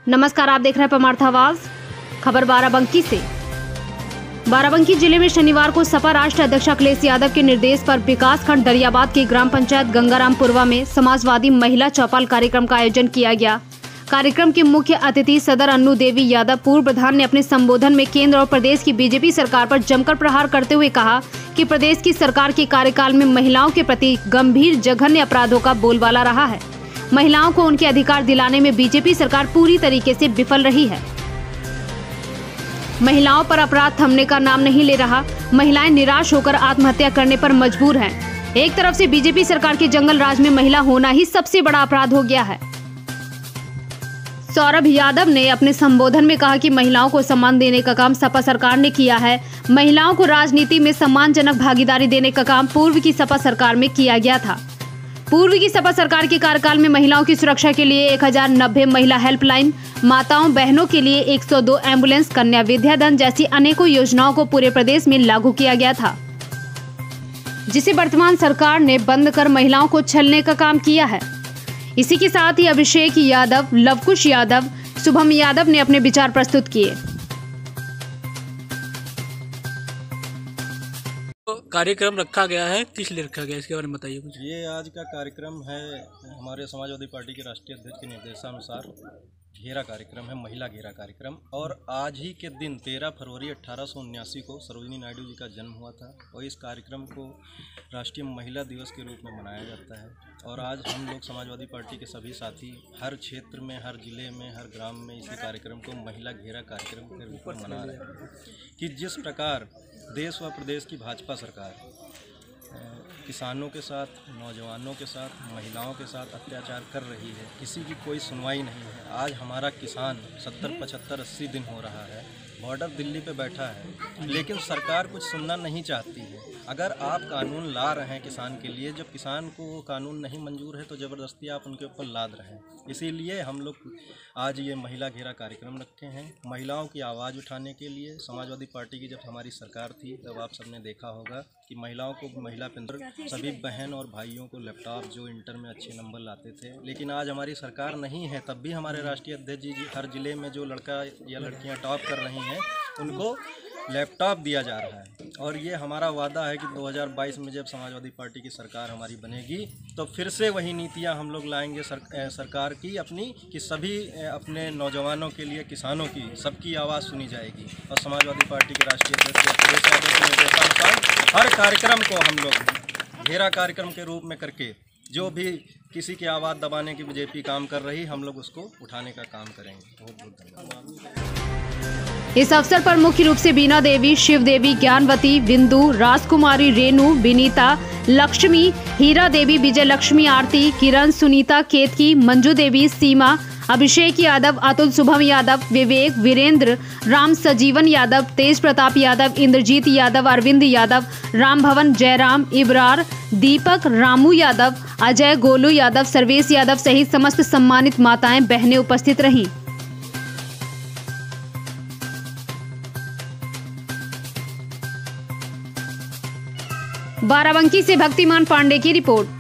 नमस्कार, आप देख रहे हैं परमार्थ आवाज। खबर बाराबंकी से। बाराबंकी जिले में शनिवार को सपा राष्ट्र अध्यक्ष अखिलेश यादव के निर्देश पर विकास खंड दरियाबाद की ग्राम पंचायत गंगारामपुरवा में समाजवादी महिला चौपाल कार्यक्रम का आयोजन किया गया। कार्यक्रम की मुख्य अतिथि सदर अन्नू देवी यादव पूर्व प्रधान ने अपने संबोधन में केंद्र और प्रदेश की बीजेपी सरकार पर जमकर प्रहार करते हुए कहा कि प्रदेश की सरकार के कार्यकाल में महिलाओं के प्रति गंभीर जघन्य अपराधों का बोलबाला रहा है। महिलाओं को उनके अधिकार दिलाने में बीजेपी सरकार पूरी तरीके से विफल रही है। महिलाओं पर अपराध थमने का नाम नहीं ले रहा। महिलाएं निराश होकर आत्महत्या करने पर मजबूर हैं। एक तरफ से बीजेपी सरकार के जंगल राज में महिला होना ही सबसे बड़ा अपराध हो गया है। सौरभ यादव ने अपने संबोधन में कहा कि महिलाओं को सम्मान देने का काम सपा सरकार ने किया है। महिलाओं को राजनीति में सम्मानजनक भागीदारी देने का काम पूर्व की सपा सरकार में किया गया था। पूर्व की सपा सरकार के कार्यकाल में महिलाओं की सुरक्षा के लिए 1090 महिला हेल्पलाइन, माताओं बहनों के लिए 102 एम्बुलेंस, कन्या विद्याधन जैसी अनेकों योजनाओं को पूरे प्रदेश में लागू किया गया था, जिसे वर्तमान सरकार ने बंद कर महिलाओं को छलने का काम किया है। इसी के साथ ही अभिषेक यादव, लवकुश यादव, शुभम यादव ने अपने विचार प्रस्तुत किए। कार्यक्रम रखा गया है, किस लिए रखा गया इसके बारे में बताइए कुछ। ये आज का कार्यक्रम है हमारे समाजवादी पार्टी के राष्ट्रीय अध्यक्ष के निर्देशानुसार घेरा कार्यक्रम है, महिला घेरा कार्यक्रम। और आज ही के दिन 13 फरवरी 1879 को सरोजिनी नायडू जी का जन्म हुआ था और इस कार्यक्रम को राष्ट्रीय महिला दिवस के रूप में मनाया जाता है। और आज हम लोग समाजवादी पार्टी के सभी साथी हर क्षेत्र में, हर जिले में, हर ग्राम में इसी कार्यक्रम को महिला घेरा कार्यक्रम के रूप में मना रहे हैं कि जिस प्रकार देश व प्रदेश की भाजपा सरकार किसानों के साथ, नौजवानों के साथ, महिलाओं के साथ अत्याचार कर रही है, किसी की कोई सुनवाई नहीं है। आज हमारा किसान 70, 75, 80 दिन हो रहा है, बॉर्डर दिल्ली पे बैठा है, लेकिन सरकार कुछ सुनना नहीं चाहती है। अगर आप कानून ला रहे हैं किसान के लिए, जब किसान को वो कानून नहीं मंजूर है तो ज़बरदस्ती आप उनके ऊपर लाद रहे हैं। इसीलिए हम लोग आज ये महिला घेरा कार्यक्रम रखे हैं, महिलाओं की आवाज़ उठाने के लिए। समाजवादी पार्टी की जब हमारी सरकार थी तब आप सबने देखा होगा कि महिलाओं को महिला पेंशन, सभी बहन और भाइयों को लैपटॉप, जो इंटर में अच्छे नंबर लाते थे। लेकिन आज हमारी सरकार नहीं है, तब भी हमारे राष्ट्रीय अध्यक्ष जी हर जिले में जो लड़का या लड़कियां टॉप कर रही हैं उनको लैपटॉप दिया जा रहा है। और ये हमारा वादा है कि 2022 में जब समाजवादी पार्टी की सरकार हमारी बनेगी तो फिर से वही नीतियां हम लोग लाएंगे सरकार की अपनी, कि सभी अपने नौजवानों के लिए, किसानों की, सबकी आवाज़ सुनी जाएगी। और समाजवादी पार्टी के राष्ट्रीय अध्यक्ष अखिलेश यादव के निर्देशानुसार हर कार्यक्रम को हम लोग घेरा कार्यक्रम के रूप में करके, जो भी किसी की आवाज़ दबाने की बीजेपी काम कर रही, हम लोग उसको उठाने का काम करेंगे। बहुत बहुत धन्यवाद। इस अवसर पर मुख्य रूप से बीना देवी, शिव देवी, ज्ञानवती, बिंदु, राजकुमारी, रेणु, विनीता, लक्ष्मी, हीरा देवी, विजय लक्ष्मी, आरती, किरण, सुनीता, केतकी, मंजू देवी, सीमा, अभिषेक यादव, अतुल, शुभम यादव, विवेक, वीरेंद्र, राम सजीवन यादव, तेज प्रताप यादव, इंद्रजीत यादव, अरविंद यादव, राम भवन, जयराम, इब्रार, दीपक, रामू यादव, अजय, गोलू यादव, सर्वेश यादव सहित समस्त सम्मानित माताएं बहनें उपस्थित रहीं। बाराबंकी से भक्तिमान पांडे की रिपोर्ट।